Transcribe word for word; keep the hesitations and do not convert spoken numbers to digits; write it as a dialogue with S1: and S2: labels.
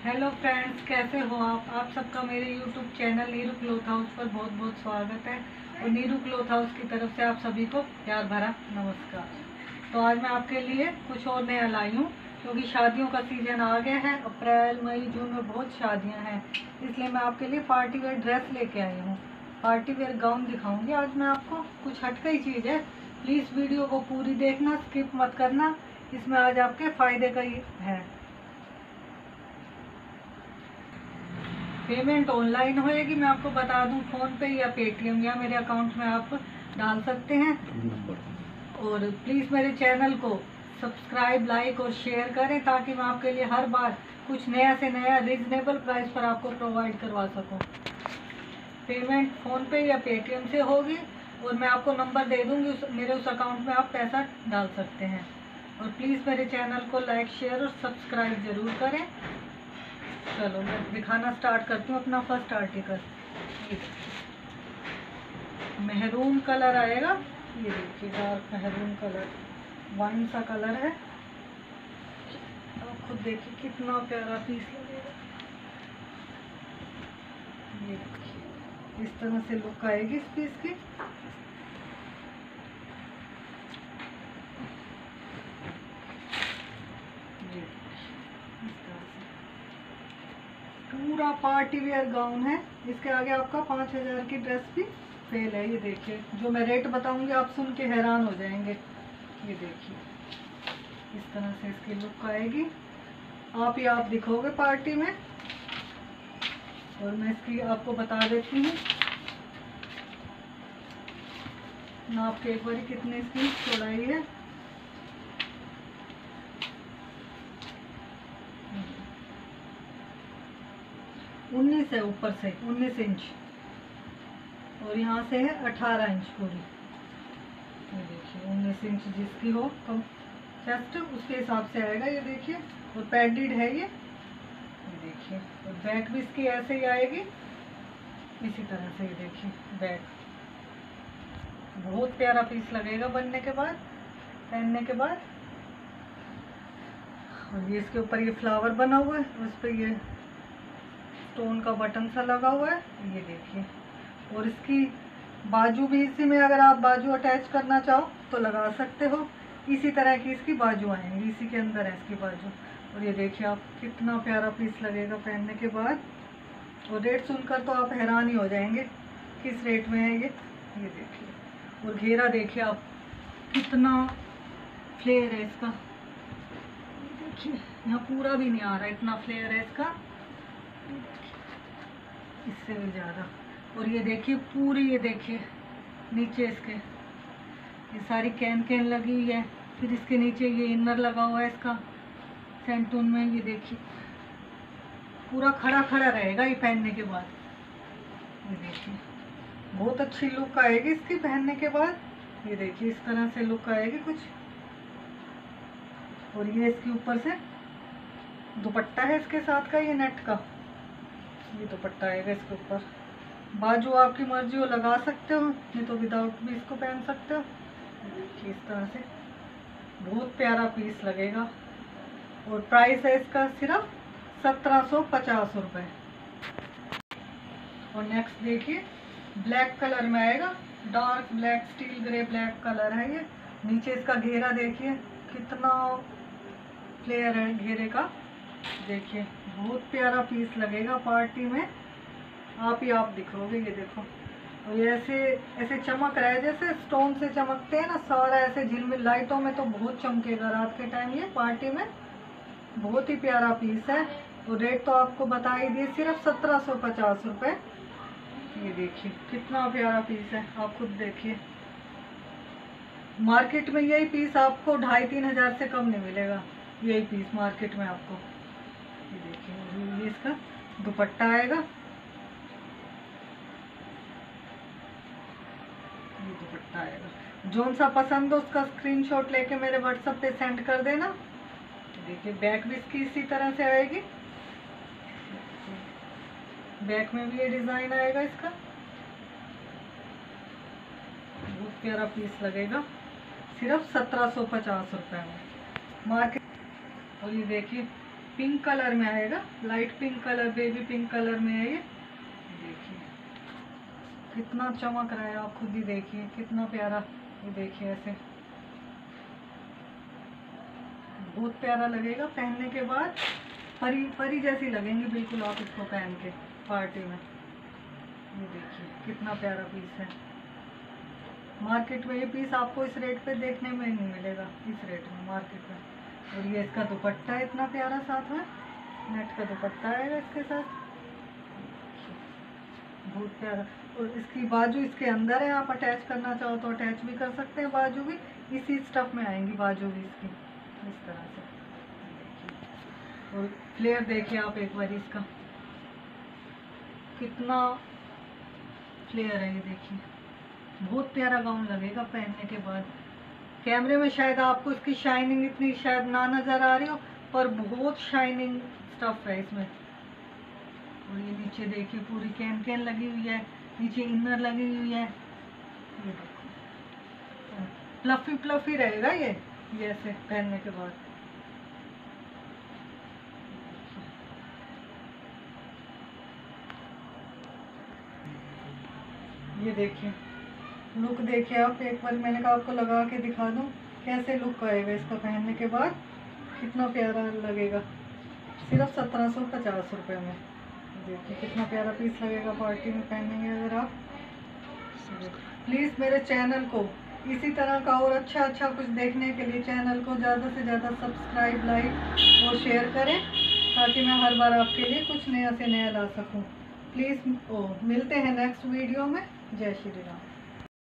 S1: Hello friends, कैसे हो आप आप सबका मेरे YouTube channel Neeru cloth house पर बहुत बहुत स्वागत है। और नीरू क्लॉथ हाउस की तरफ से आप सभी को प्यार भरा नमस्कार। तो आज मैं आपके लिए कुछ और नया लाई हूँ, क्योंकि शादियों का सीज़न आ गया है। अप्रैल मई जून में बहुत शादियाँ हैं, इसलिए मैं आपके लिए पार्टी वेयर ड्रेस लेके आई हूँ। पार्टी वेयर गाउन दिखाऊँगी आज मैं आपको। कुछ हटके ही चीज़ है, प्लीज़ वीडियो को पूरी देखना, स्किप मत करना। इसमें आज आपके फ़ायदे का ही है। पेमेंट ऑनलाइन होएगी, मैं आपको बता दूं, फ़ोन पे या पेटीएम या मेरे अकाउंट में आप डाल सकते हैं। और प्लीज़ मेरे चैनल को सब्सक्राइब, लाइक और शेयर करें, ताकि मैं आपके लिए हर बार कुछ नया से नया रीजनेबल प्राइस पर आपको प्रोवाइड करवा सकूं। पेमेंट फ़ोन पे या पेटीएम से होगी, और मैं आपको नंबर दे दूंगी, उस मेरे उस अकाउंट में आप पैसा डाल सकते हैं। और प्लीज़ मेरे चैनल को लाइक, शेयर और सब्सक्राइब ज़रूर करें। चलो मैं दिखाना स्टार्ट करती हूँ अपना फर्स्ट आर्टिकल। मेहरून कलर आएगा, ये देखिए डार्क मेहरून कलर, वाइन सा कलर है। आप खुद देखिए कितना प्यारा पीस लगेगा। ये देखिए इस तरह से लुक आएगी इस पीस की। पूरा पार्टी वेयर गाउन है। इसके आगे आपका पाँच हजार की ड्रेस भी फेल है। ये देखिए, जो मैं रेट बताऊंगी आप सुन के हैरान हो जाएंगे। ये देखिए इस तरह से इसकी लुक आएगी। आप ही आप दिखोगे पार्टी में। और मैं इसकी आपको बता देती हूँ नाप के एक बार कितनी इसकी चौड़ाई है। उन्नीस है, ऊपर से उन्नीस इंच और यहाँ से है अठारह इंच पूरी। ये देखिए उन्नीस इंच जिसकी हो कम चेस्ट, उसके हिसाब से आएगा। ये देखिए, और पैडेड है ये। ये देखिए, और बैक भी इसकी ऐसे ही आएगी, इसी तरह से। ये देखिए बैक, बहुत प्यारा पीस लगेगा बनने के बाद, पहनने के बाद। और ये इसके ऊपर ये फ्लावर बना हुआ है, उस पर ये स्टोन का बटन सा लगा हुआ है। ये देखिए, और इसकी बाजू भी इसी में, अगर आप बाजू अटैच करना चाहो तो लगा सकते हो। इसी तरह की इसकी बाजू आएंगी, इसी के अंदर है इसकी बाजू। और ये देखिए आप कितना प्यारा पीस लगेगा पहनने के बाद। और रेट सुनकर तो आप हैरान ही हो जाएंगे किस रेट में है ये। ये देखिए, और घेरा देखिए आप कितना फ्लेयर है इसका। देखिए यहाँ पूरा भी नहीं आ रहा, इतना फ्लेयर है इसका, इससे भी ज़्यादा। और ये देखिए पूरी, ये देखिए नीचे इसके ये सारी कैन कैन लगी हुई है। फिर इसके नीचे ये इनर लगा हुआ है इसका सेंटून में। ये देखिए पूरा खड़ा खड़ा रहेगा ये पहनने के बाद। ये देखिए बहुत अच्छी लुक आएगी इसकी पहनने के बाद। ये देखिए इस तरह से लुक आएगी कुछ। और ये इसके ऊपर से दुपट्टा है इसके साथ का, ये नेट का ये दुपट्टा आएगा इसके ऊपर। बाजू आपकी मर्जी हो लगा सकते हो, नहीं तो विदाउट भी इसको पहन सकते हो। देखिए इस तरह से बहुत प्यारा पीस लगेगा। और प्राइस है इसका सिर्फ सत्रह सौ पचास रुपये। और नेक्स्ट देखिए ब्लैक कलर में आएगा, dark black, steel grey black colour है ये। नीचे इसका घेरा देखिए कितना फ्लेयर है घेरे का। देखिए बहुत प्यारा पीस लगेगा पार्टी में, आप ही आप दिखोगे। ये देखो, और ये ऐसे ऐसे चमक रहा है जैसे स्टोन से चमकते हैं ना, सारा ऐसे झिलमिल। लाइटों में तो बहुत चमकेगा रात के टाइम ये पार्टी में। बहुत ही प्यारा पीस है। और रेट तो आपको बता ही दिए, सिर्फ सत्रह सौ पचास रुपये। ये देखिए कितना प्यारा पीस है, आप खुद देखिए। मार्केट में यही पीस आपको ढाई तीन हजार से कम नहीं मिलेगा, यही पीस मार्केट में आपको। ये देखिए ये इसका दुपट्टा आएगा, ये दुपट्टा आएगा। जोन सा पसंद हो उसका स्क्रीनशॉट लेके मेरे व्हाट्सएप पे सेंड कर देना। देखिए बैक भी इसकी इसी तरह से आएगी, बैक में भी ये डिजाइन आएगा इसका। बहुत प्यारा पीस लगेगा, सिर्फ सत्रह सौ पचास रुपये में मार्केट। और ये देखिए पिंक कलर में आएगा, light pink colour, baby pink colour में है ये। देखिए कितना चमक रहा है, आप खुद ही देखिए कितना प्यारा। ये देखिए ऐसे बहुत प्यारा लगेगा पहनने के बाद, परी परी जैसी लगेंगी बिल्कुल आप इसको पहन के पार्टी में। ये देखिए कितना प्यारा पीस है। मार्केट में ये पीस आपको इस रेट पे देखने में नहीं मिलेगा, इस रेट में मार्केट में। और ये इसका दुपट्टा है इतना प्यारा, साथ में नेट का दुपट्टा आएगा इसके साथ, बहुत प्यारा। और इसकी बाजू इसके अंदर है, आप अटैच करना चाहो तो अटैच भी कर सकते हैं। बाजू भी इसी स्टफ में आएंगी, बाजू भी इसकी इस तरह से। और फ्लेयर देखिए आप एक बार इसका, कितना फ्लेयर है ये देखिए। बहुत प्यारा गाउन लगेगा पहनने के बाद। कैमरे में शायद आपको इसकी शाइनिंग इतनी शायद ना नज़र आ रही हो, पर बहुत शाइनिंग स्टफ है इसमें। और ये नीचे देखिए पूरी कैन कैन लगी हुई है, नीचे इनर लगी हुई है। ये देखो फ्लफी फ्लफी रहेगा ये ये ऐसे पहनने के बाद। ये देखिए लुक देखिए आप एक बार, मैंने कहा आपको लगा के दिखा दूं कैसे लुक आएगा इसका पहनने के बाद, कितना प्यारा लगेगा। सिर्फ सत्रह सौ पचास रुपये में। देखिए कितना प्यारा पीस लगेगा पार्टी में पहनेंगे अगर आप। प्लीज़ मेरे चैनल को इसी तरह का और अच्छा अच्छा कुछ देखने के लिए चैनल को ज़्यादा से ज़्यादा सब्सक्राइब, लाइक और शेयर करें, ताकि मैं हर बार आपके लिए कुछ नया से नया ला सकूं। प्लीज़ ओ मिलते हैं नेक्स्ट वीडियो में। जय श्री राम।